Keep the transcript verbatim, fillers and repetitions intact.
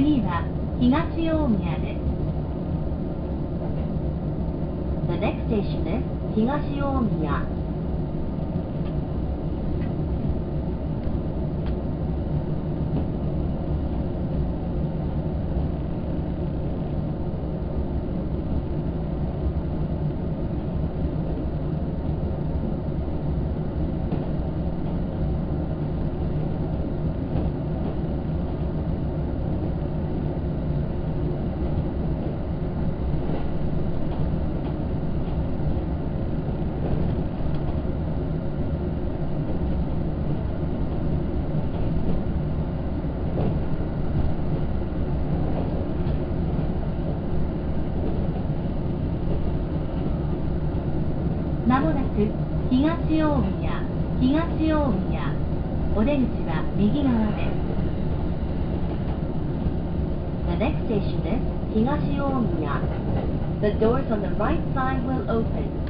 次は東大宮です。The next station is 東大宮。まもなく東大宮、東大宮。お出口は右側です。The next station is 東大宮。The doors on the right side will open.